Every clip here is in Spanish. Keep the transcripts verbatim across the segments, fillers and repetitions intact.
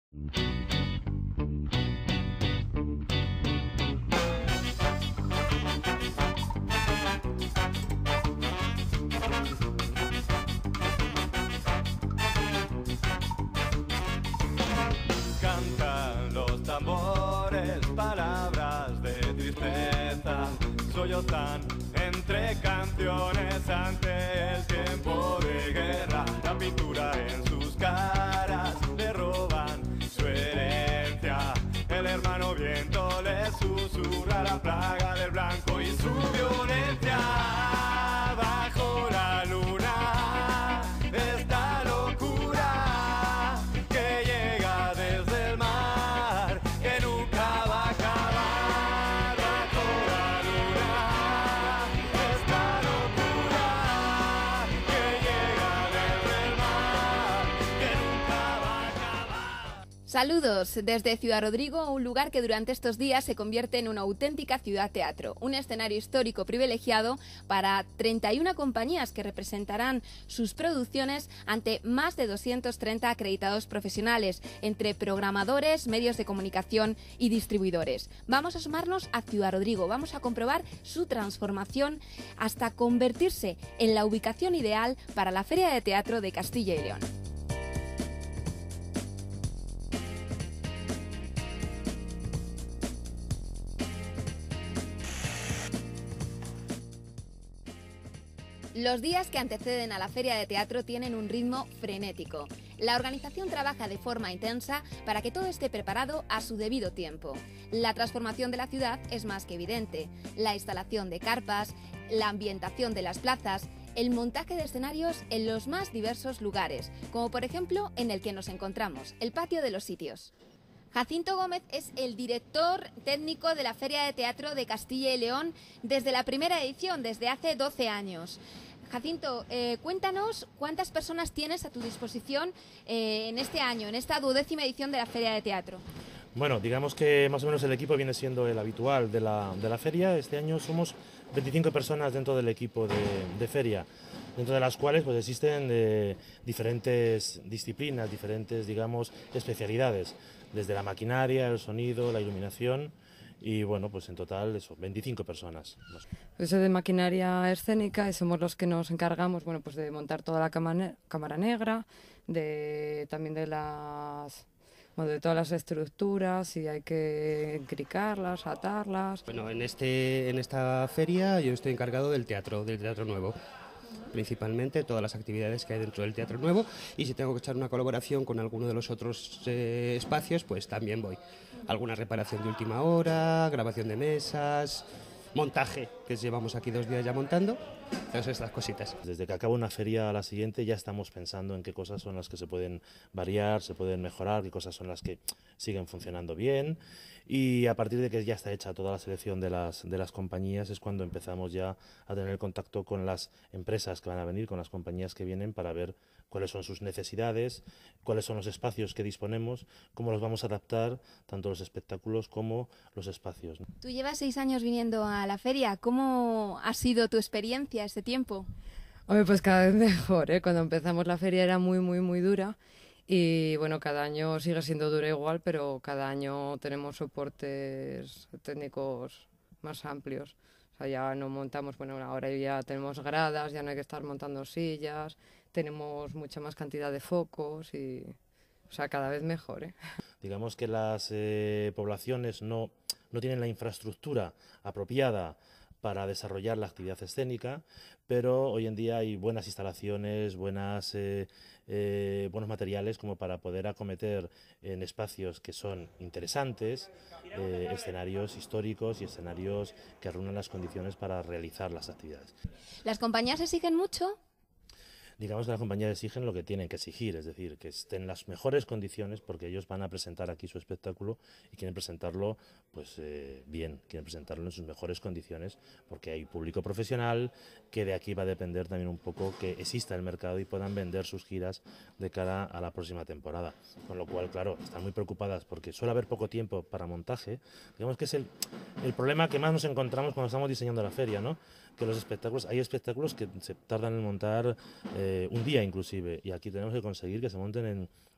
Cantan los tambores, palabras de tristeza, sollozan entre canciones ante el tiempo de guerra. La pintura en sus caras le roban su herencia. El hermano viento le susurra la plaga del blanco y su violencia. Bajo la luna, esta locura que llega desde el mar, que nunca va a acabar. Bajo la luna, esta locura que llega desde el mar, que nunca va a acabar. Saludos desde Ciudad Rodrigo, un lugar que durante estos días se convierte en una auténtica ciudad teatro, un escenario histórico privilegiado para treinta y una compañías que representarán sus producciones ante más de doscientos treinta acreditados profesionales, entre programadores, medios de comunicación y distribuidores. Vamos a sumarnos a Ciudad Rodrigo, vamos a comprobar su transformación hasta convertirse en la ubicación ideal para la Feria de Teatro de Castilla y León. Los días que anteceden a la Feria de Teatro tienen un ritmo frenético. La organización trabaja de forma intensa para que todo esté preparado a su debido tiempo. La transformación de la ciudad es más que evidente. La instalación de carpas, la ambientación de las plazas, el montaje de escenarios en los más diversos lugares, como por ejemplo en el que nos encontramos, el Patio de los Sitios. Jacinto Gómez es el director técnico de la Feria de Teatro de Castilla y León desde la primera edición, desde hace doce años. Jacinto, eh, cuéntanos cuántas personas tienes a tu disposición eh, en este año, en esta duodécima edición de la Feria de Teatro. Bueno, digamos que más o menos el equipo viene siendo el habitual de la, de la feria. Este año somos veinticinco personas dentro del equipo de, de feria, dentro de las cuales pues existen eh, diferentes disciplinas, diferentes, digamos, especialidades, desde la maquinaria, el sonido, la iluminación. Y bueno, pues en total eso, veinticinco personas. Pues de maquinaria escénica y somos los que nos encargamos, bueno, pues de montar toda la cámara, cámara negra, de también de las, bueno, de todas las estructuras, si hay que encricarlas, atarlas. Bueno, en este en esta feria yo estoy encargado del teatro, del teatro nuevo. Principalmente todas las actividades que hay dentro del Teatro Nuevo, y si tengo que echar una colaboración con alguno de los otros eh, espacios, pues también voy. Alguna reparación de última hora, grabación de mesas, montaje, que llevamos aquí dos días ya montando, todas estas cositas. Desde que acaba una feria a la siguiente ya estamos pensando en qué cosas son las que se pueden variar, se pueden mejorar, qué cosas son las que siguen funcionando bien, y a partir de que ya está hecha toda la selección de las, de las compañías es cuando empezamos ya a tener contacto con las empresas que van a venir, con las compañías que vienen, para ver cuáles son sus necesidades, cuáles son los espacios que disponemos, cómo los vamos a adaptar, tanto los espectáculos como los espacios. Tú llevas seis años viniendo a la feria. ¿Cómo ha sido tu experiencia este tiempo? Hombre, pues cada vez mejor, ¿eh? Cuando empezamos la feria era muy, muy, muy dura. Y bueno, cada año sigue siendo dura igual, pero cada año tenemos soportes técnicos más amplios. O sea, ya no montamos, bueno, ahora ya tenemos gradas, ya no hay que estar montando sillas, tenemos mucha más cantidad de focos y, o sea, cada vez mejor, ¿eh? Digamos que las eh, poblaciones no, no tienen la infraestructura apropiada para desarrollar la actividad escénica, pero hoy en día hay buenas instalaciones, buenas, eh, eh, buenos materiales como para poder acometer en espacios que son interesantes, eh, escenarios históricos y escenarios que reúnan las condiciones para realizar las actividades. ¿Las compañías exigen mucho? Digamos que las compañías exigen lo que tienen que exigir, es decir, que estén en las mejores condiciones, porque ellos van a presentar aquí su espectáculo y quieren presentarlo pues eh, bien, quieren presentarlo en sus mejores condiciones, porque hay público profesional, que de aquí va a depender también un poco que exista el mercado y puedan vender sus giras de cara a la próxima temporada. Con lo cual, claro, están muy preocupadas porque suele haber poco tiempo para montaje. Digamos que es el, el problema que más nos encontramos cuando estamos diseñando la feria, ¿no? Que los espectáculos, hay espectáculos que se tardan en montar eh, un día inclusive, y aquí tenemos que conseguir que se monten en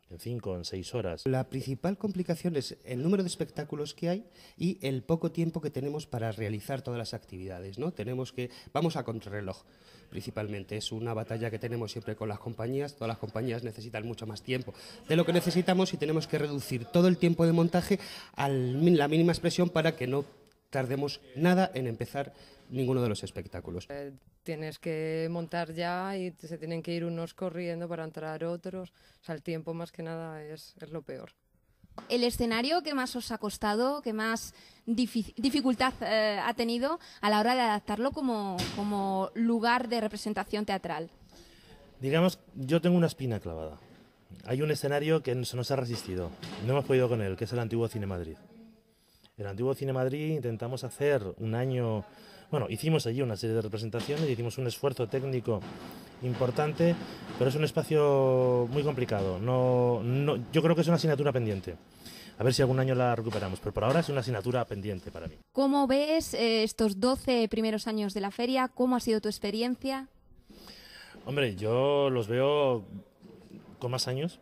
en cinco, en seis horas. La principal complicación es el número de espectáculos que hay y el poco tiempo que tenemos para realizar todas las actividades, ¿no? Tenemos que, vamos a contrarreloj, principalmente. Es una batalla que tenemos siempre con las compañías. Todas las compañías necesitan mucho más tiempo de lo que necesitamos y tenemos que reducir todo el tiempo de montaje a la mínima expresión para que no tardemos nada en empezar ninguno de los espectáculos. Eh, tienes que montar ya y se tienen que ir unos corriendo para entrar otros. O sea, el tiempo más que nada es, es lo peor. ¿El escenario que más os ha costado, que más dificultad eh, ha tenido a la hora de adaptarlo como, como lugar de representación teatral? Digamos, yo tengo una espina clavada. Hay un escenario que se nos ha resistido, no hemos podido con él, que es el antiguo Cine Madrid. El antiguo Cine Madrid intentamos hacer un año, bueno, hicimos allí una serie de representaciones, hicimos un esfuerzo técnico importante, pero es un espacio muy complicado. No, no, yo creo que es una asignatura pendiente. A ver si algún año la recuperamos, pero por ahora es una asignatura pendiente para mí. ¿Cómo ves eh, estos doce primeros años de la feria? ¿Cómo ha sido tu experiencia? Hombre, yo los veo con más años,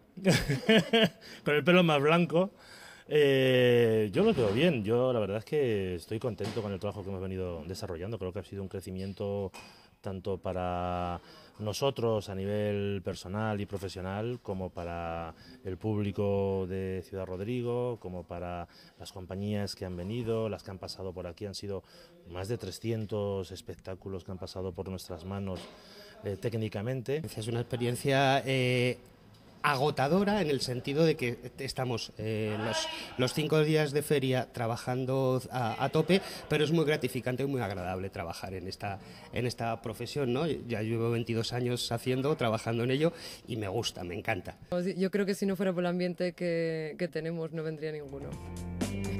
con el pelo más blanco. Eh, yo los veo bien. Yo la verdad es que estoy contento con el trabajo que hemos venido desarrollando. Creo que ha sido un crecimiento tanto para nosotros a nivel personal y profesional, como para el público de Ciudad Rodrigo, como para las compañías que han venido, las que han pasado por aquí. Han sido más de trescientos espectáculos que han pasado por nuestras manos eh, técnicamente. Es una experiencia eh, agotadora en el sentido de que estamos eh, los, los cinco días de feria trabajando a, a tope, pero es muy gratificante y muy agradable trabajar en esta, en esta profesión, ¿no? Ya llevo veintidós años haciendo, trabajando en ello y me gusta, me encanta. Yo creo que si no fuera por el ambiente que, que tenemos no vendría ninguno.